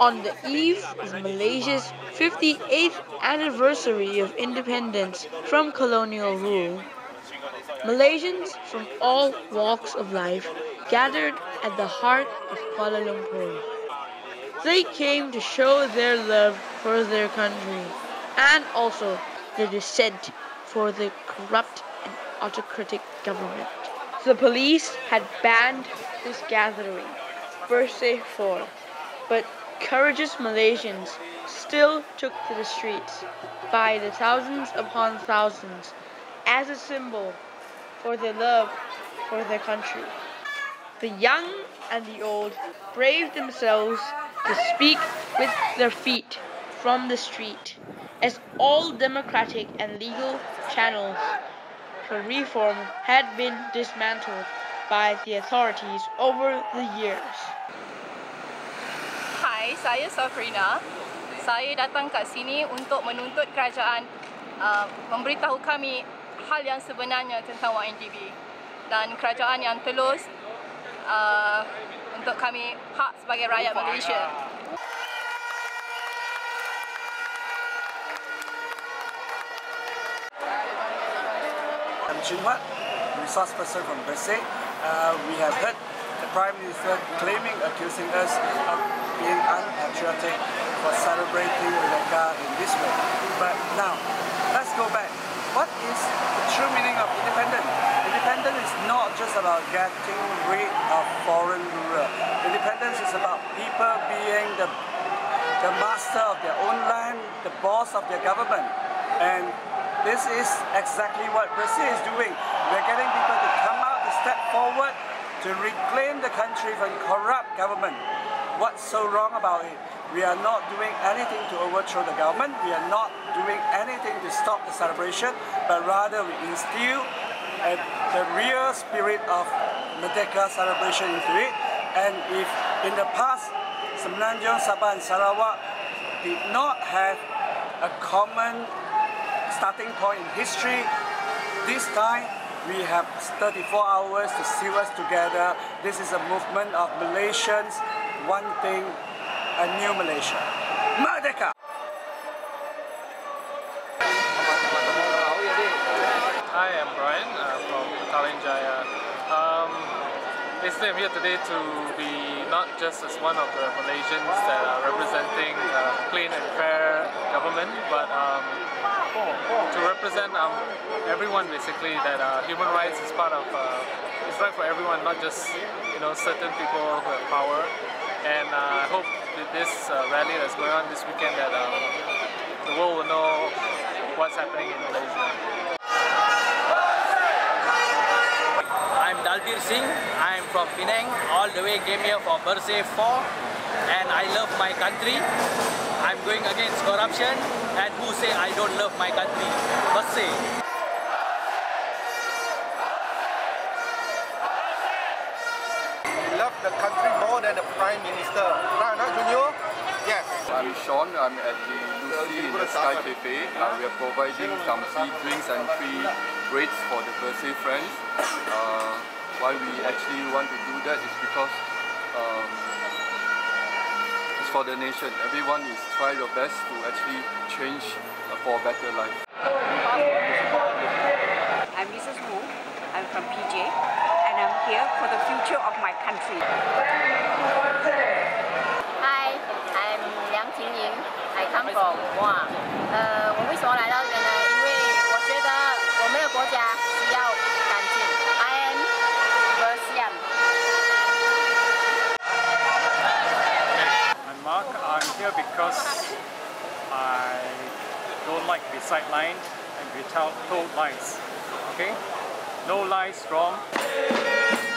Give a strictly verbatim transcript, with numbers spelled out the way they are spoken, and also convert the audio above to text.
On the eve of Malaysia's fifty-eighth anniversary of independence from colonial rule, Malaysians from all walks of life gathered at the heart of Kuala Lumpur. They came to show their love for their country and also their dissent for the corrupt and autocratic government. The police had banned this gathering, Bersih four, but courageous Malaysians still took to the streets by the thousands upon thousands as a symbol for their love for their country. The young and the old braved themselves to speak with their feet from the street, as all democratic and legal channels for reform had been dismantled by the authorities over the years. Hai, saya Safrina. Saya datang kat sini untuk menuntut kerajaan uh, memberitahu kami hal yang sebenarnya tentang Y N D B dan kerajaan yang telus uh, untuk kami hak sebagai rakyat Malaysia. I'm Chinwat, resource person from Bersih. Uh, we have heard the Prime Minister claiming, accusing us of being unpatriotic for celebrating Merdeka in this way. But now, let's go back. What is the true meaning of independence? Independence is not just about getting rid of foreign rule. Independence is about people being the, the master of their own land, the boss of their government. And this is exactly what Bersih is doing. We're getting people to come out, to step forward, to reclaim the country from corrupt government. What's so wrong about it? We are not doing anything to overthrow the government. We are not doing anything to stop the celebration, but rather we instill uh, the real spirit of Merdeka celebration into it. And if in the past, Semenanjung, Sabah and Sarawak did not have a common starting point in history, this time we have thirty-four hours to seal us together. This is a movement of Malaysians wanting a new Malaysia. Merdeka! Hi, I'm Brian uh, from Colonial. Um, basically, I'm here today to be not just as one of the Malaysians that are representing a clean and fair government, but um, to represent um, everyone basically that uh, human rights is part of, uh, it's right for everyone, not just you know certain people who have power. And uh, I hope with this uh, rally that's going on this weekend that um, the world will know what's happening in Malaysia. I'm Dalbir Singh. I'm from Penang. All the way came here for Bersih four, and I love my country. I'm going against corruption, and who say I don't love my country? Bersih. We love the country more than the Prime Minister. Right, not Junior? Yes. I'm Sean. I'm at the Lucy in the Sky Cafe. Uh, we are providing some free drinks and free breaks for the Bersih friends. Uh, why we actually want to do that is because um, it's for the nation. Everyone is trying their best to actually change uh, for a better life. I'm Missus Wu. I'm from P J, and I'm here for the future of my country. Hi, I'm Liang Tingying. I come from Guam. 呃，我为什么来到这边呢？因为我觉得我们的国家需要干净。I am Bersian. I'm Mark. I'm here because I don't like to be sidelined and be told lies. Okay? No lies from